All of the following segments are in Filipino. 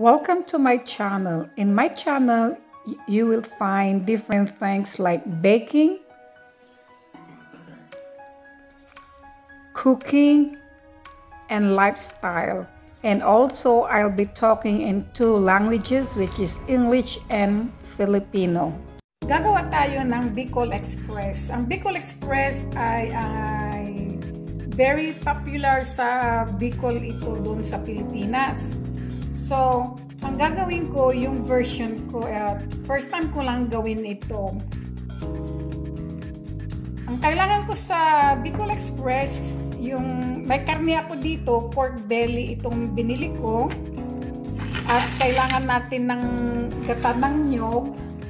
Welcome to my channel. In my channel, you will find different things like baking, cooking, and lifestyle. And also, I'll be talking in two languages, which is English and Filipino. Gagawa tayo ng Bicol Express. Ang Bicol Express ay very popular sa Bicol ito doon sa Pilipinas. So, ang gagawin ko, yung version ko, first time ko lang gawin ito. Ang kailangan ko sa Bicol Express, yung may karne ako dito, pork belly itong binili ko. At kailangan natin ng gata ng nyog.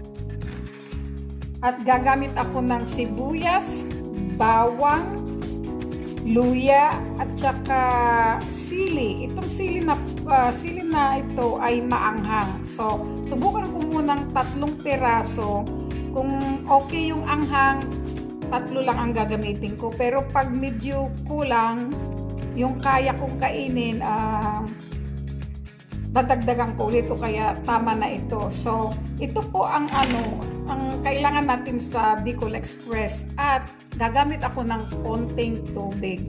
At gagamit ako ng sibuyas, bawang, luya, at saka sili. Itong sili na ito ay maanghang. So, subukan ko munang 3 piraso. Kung okay yung anghang, 3 lang ang gagamitin ko. Pero pag medyo kulang, yung kaya kong kainin, dadagdagan ko ulit o kaya tama na ito. So, ito po ang ang kailangan natin sa Bicol Express at gagamit ako ng konting tubig.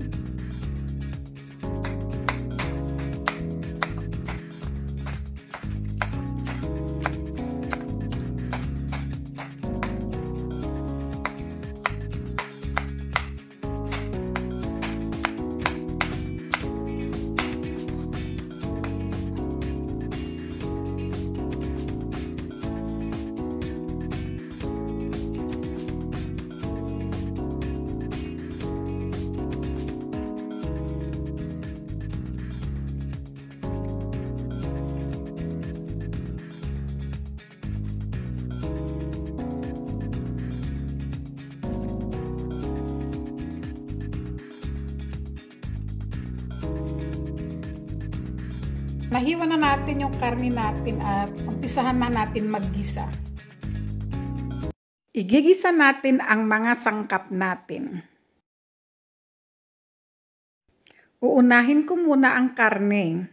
Nahiwa na natin yung karne natin at umpisahan na natin maggisa. Igigisa natin ang mga sangkap natin. Uunahin ko muna ang karne.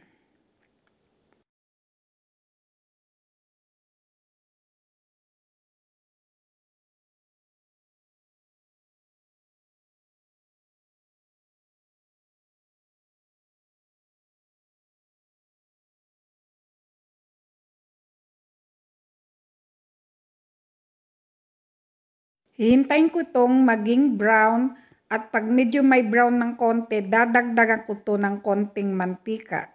Hihintayin ko itong maging brown at pag medyo may brown ng konti, dadagdagan ko ito ng konting mantika.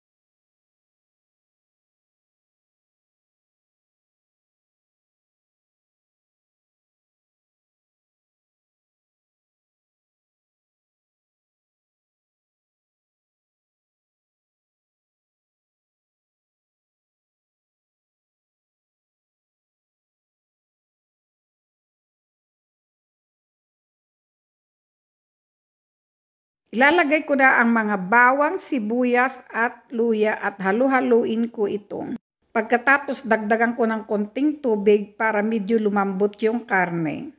Ilalagay ko na ang mga bawang, sibuyas at luya at halu-haluin ko ito. Pagkatapos dagdagan ko ng konting tubig para medyo lumambot yung karne.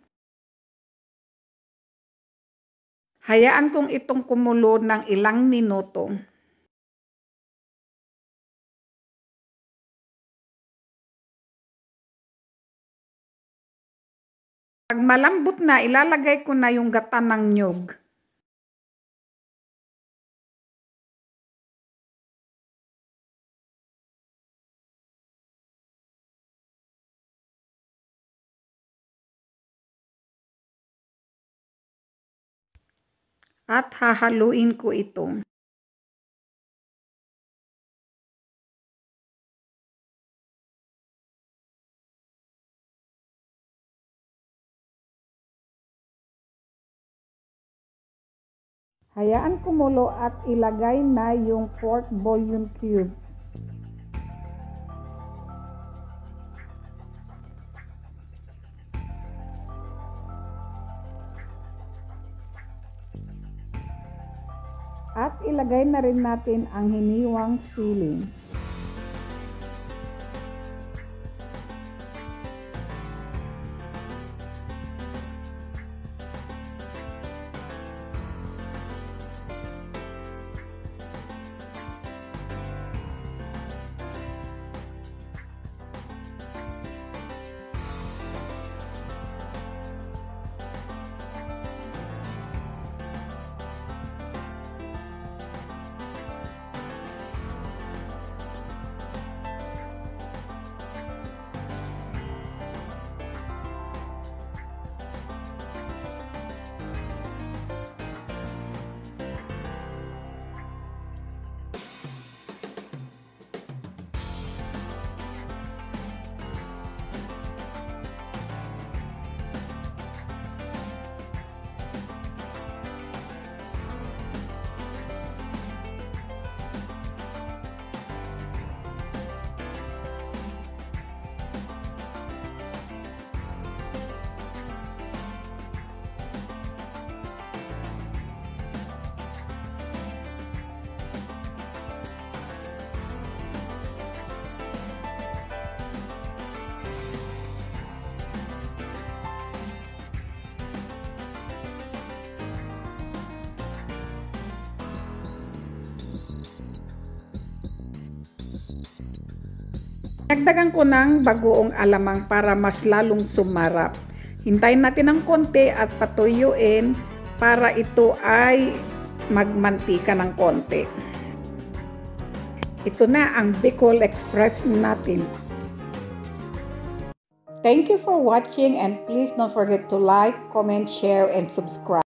Hayaan kong itong kumulo ng ilang minuto. Pag malambot na, ilalagay ko na yung gata ng nyog. At hahaluin ko ito. Hayaan kumulo at ilagay na yung pork bouillon cubes. At ilagay na rin natin ang hiniwang sili. Dagdagan ko ng bagoong alamang para mas lalong sumarap. Hintayin natin ng konti at patuyuin para ito ay magmantika ng konti. Ito na ang Bicol Express natin. Thank you for watching and please don't forget to like, comment, share, and subscribe.